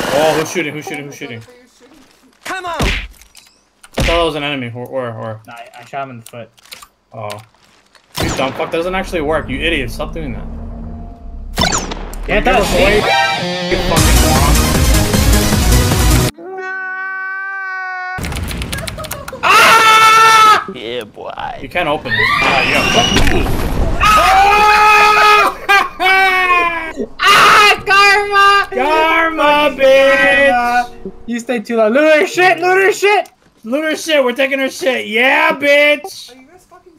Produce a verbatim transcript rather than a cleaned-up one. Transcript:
Oh, who's shooting? Who's shooting? Who's shooting? Come on! I thought that was an enemy. Or, or, or. Nah, I shot him in the foot. Oh. You dumb fuck. That doesn't actually work. You idiot. Stop doing that. Yeah, it does. You fucking moron. Ah! Yeah, boy. You can't open it. Ah, you got fucking. Ah, karma! Karma, bitch! You stay too long. Loot her shit! Loot her shit! Loot her shit. We're taking her shit. Yeah, bitch!